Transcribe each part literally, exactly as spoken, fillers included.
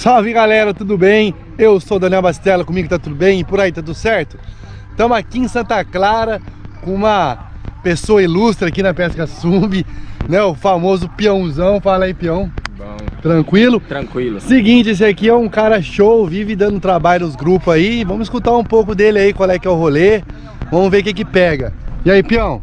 Salve galera, tudo bem? Eu sou o Daniel Bastella, comigo tá tudo bem? E por aí tá tudo certo? Estamos aqui em Santa Clara com uma pessoa ilustre aqui na Pesca Sub, né? O famoso peãozão. Fala aí, peão. Bom. Tranquilo? Tranquilo. Seguinte, esse aqui é um cara show, vive dando trabalho nos grupos aí. Vamos escutar um pouco dele aí, qual é que é o rolê. Vamos ver o que que pega. E aí, peão?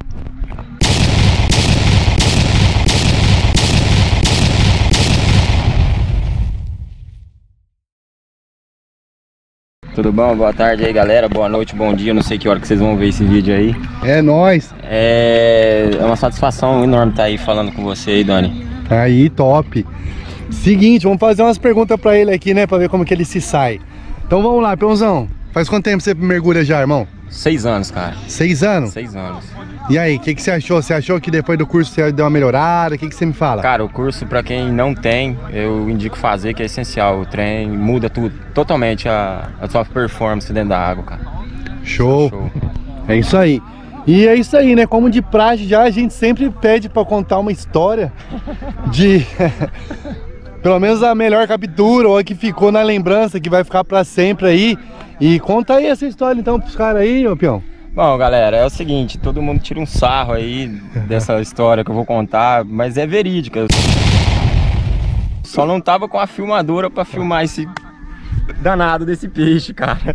Tudo bom? Boa tarde aí, galera. Boa noite, bom dia. Não sei que hora que vocês vão ver esse vídeo aí. É nóis. É, é uma satisfação enorme estar aí falando com você aí, Dani. Aí, top. Seguinte, vamos fazer umas perguntas pra ele aqui, né? Pra ver como que ele se sai. Então vamos lá, peãozão. Faz quanto tempo você mergulha já, irmão? Seis anos, cara. Seis anos? Seis anos. E aí, o que, que você achou? Você achou que depois do curso você deu uma melhorada? O que, que você me fala? Cara, o curso, pra quem não tem, eu indico fazer, que é essencial. O trem muda tudo, totalmente a, a sua performance dentro da água, cara. Show. Show. É isso aí. E é isso aí, né? Como de praxe já, a gente sempre pede pra contar uma história de... pelo menos a melhor captura, ou a que ficou na lembrança, que vai ficar pra sempre aí. E conta aí essa história então pros caras aí, ô peão. Bom, galera, é o seguinte, todo mundo tira um sarro aí dessa história que eu vou contar, mas é verídica. Eu só não tava com a filmadora pra filmar esse danado desse peixe, cara.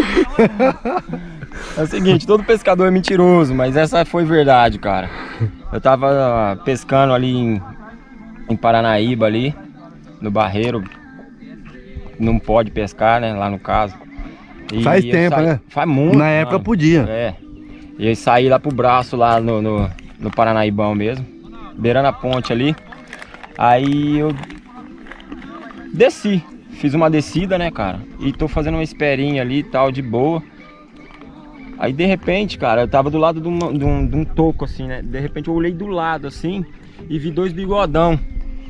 É o seguinte, todo pescador é mentiroso, mas essa foi verdade, cara. Eu tava pescando ali em, em Paranaíba, ali, no Barreiro. Não pode pescar, né, lá no caso. E faz tempo, saí, né? Faz muito. Na época mano. podia. É. E eu saí lá pro braço, lá no, no, no Paranaibão mesmo, beirando a ponte ali. Aí eu desci, fiz uma descida, né, cara? E tô fazendo uma esperinha ali e tal, de boa. Aí de repente, cara, eu tava do lado de, uma, de, um, de um toco assim, né? De repente eu olhei do lado assim e vi dois bigodão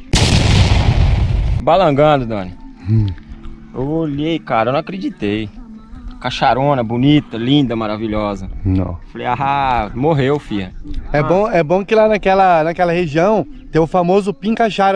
balangando, Dani. Hum. Eu olhei, cara, eu não acreditei. Cacharona, bonita, linda, maravilhosa. Não. Falei, ah, morreu, filha. É, ah. bom, é bom que lá naquela, naquela região tem o famoso pincachara,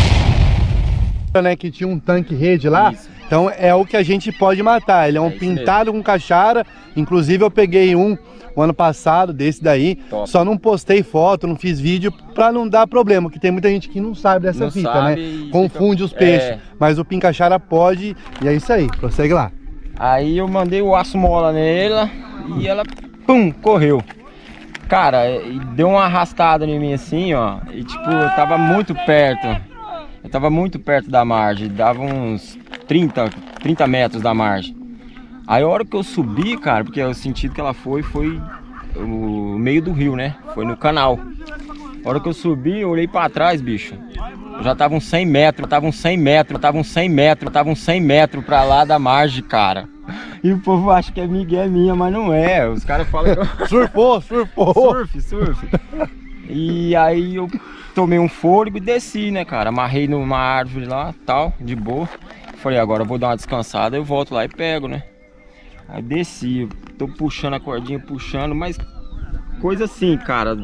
né? Que tinha um tanque rede lá. Isso. Então é o que a gente pode matar. Ele é um é pintado mesmo. Com cachara. Inclusive eu peguei um o ano passado, desse daí. Top. Só não postei foto, não fiz vídeo pra não dar problema. Porque tem muita gente que não sabe dessa não fita, sabe, né? Confunde fica... os peixes. É... Mas o pincachara pode. E é isso aí, prossegue lá. Aí eu mandei o aço mola nela e ela, pum, correu. Cara, deu uma arrastada em mim assim, ó. E tipo, eu tava muito perto. Eu tava muito perto da margem. Dava uns trinta, trinta metros da margem. Aí a hora que eu subi, cara, porque o sentido que ela foi, foi o meio do rio, né? Foi no canal. A hora que eu subi, eu olhei pra trás, bicho. Já tava uns cem metros, tava uns cem metros, tava uns cem metros, tava uns cem metros pra lá da margem, cara. E o povo acha que é migué minha, mas não é. Os caras falam que eu... surfou, surfou. Surf, surf. E aí eu tomei um fôlego e desci, né, cara? Amarrei numa árvore lá, tal, de boa. Falei, agora eu vou dar uma descansada, eu volto lá e pego, né? Aí desci, tô puxando a cordinha, puxando, mas coisa assim, cara.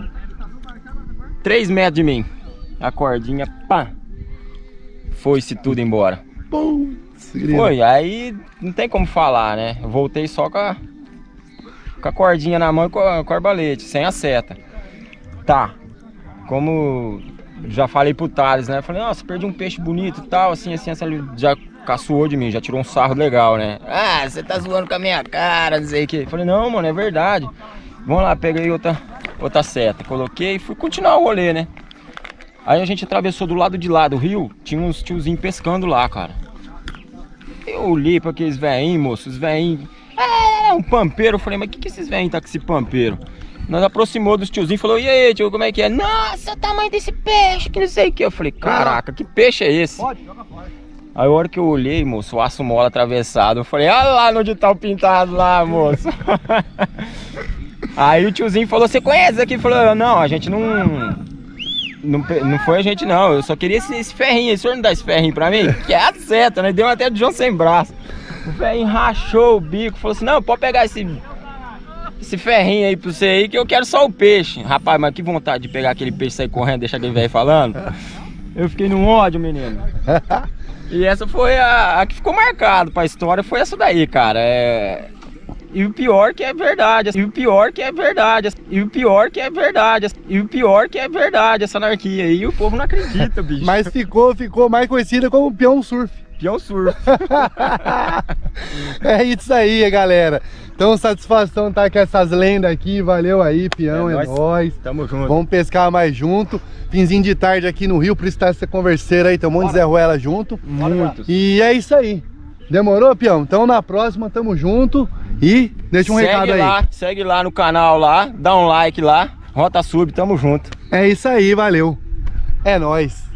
três metros de mim. A cordinha, pá, foi-se tudo embora. Pum, foi, aí não tem como falar, né? Eu voltei só com a, com a cordinha na mão e com a, com a arbalete, sem a seta. Tá, como já falei pro Thales, né? Eu falei, nossa, perdi um peixe bonito e tal, assim, assim, assim. Ele já caçoou de mim, já tirou um sarro legal, né? Ah, você tá zoando com a minha cara, não sei o que. Eu falei, não, mano, é verdade. Vamos lá, peguei outra, outra seta, coloquei e fui continuar o rolê, né? Aí a gente atravessou do lado de lá do rio, tinha uns tiozinhos pescando lá, cara. Eu olhei pra aqueles velhinhos, moço, os velhinhos... É, um pampeiro. Eu falei, mas o que que esses velhinhos tá com esse pampeiro? Nós aproximou dos tiozinhos e falou, e aí, tio, como é que é? Nossa, o tamanho desse peixe, que não sei o que. Eu falei, caraca, que peixe é esse? Pode, joga fora. Aí a hora que eu olhei, moço, o aço mola atravessado, eu falei, olha lá onde tá o pintado lá, moço. Aí o tiozinho falou, você conhece aqui? Falou, não, a gente não... Não, não foi a gente não, eu só queria esse, esse ferrinho aí, o senhor não dá esse ferrinho pra mim? Que é a seta, né? Deu até de João sem braço. O ferrinho rachou o bico, falou assim, não, pode pegar esse, esse ferrinho aí pra você aí que eu quero só o peixe. Rapaz, mas que vontade de pegar aquele peixe e sair correndo, deixar aquele velho falando. Eu fiquei num ódio, menino. E essa foi a, a que ficou marcado pra história, foi essa daí, cara. É... E o pior que é verdade, e o pior que é verdade, e o pior que é verdade, e o pior que é verdade, essa anarquia aí, o povo não acredita, bicho. Mas ficou, ficou mais conhecida como peão surf. Peão surf. É isso aí, galera. Então, satisfação estar com essas lendas aqui. Valeu aí, peão, é, é nóis. nóis. Tamo junto. Vamos pescar mais junto. Finzinho de tarde aqui no Rio, por estar essa converseira aí. Tem um monte de Zé Ruela junto. Muitos. E é isso aí. Demorou, peão? Então, na próxima, tamo junto. E deixa um segue recado aí. Lá, segue lá no canal lá, dá um like lá. Rota Sub, tamo junto. É isso aí, valeu. É nóis.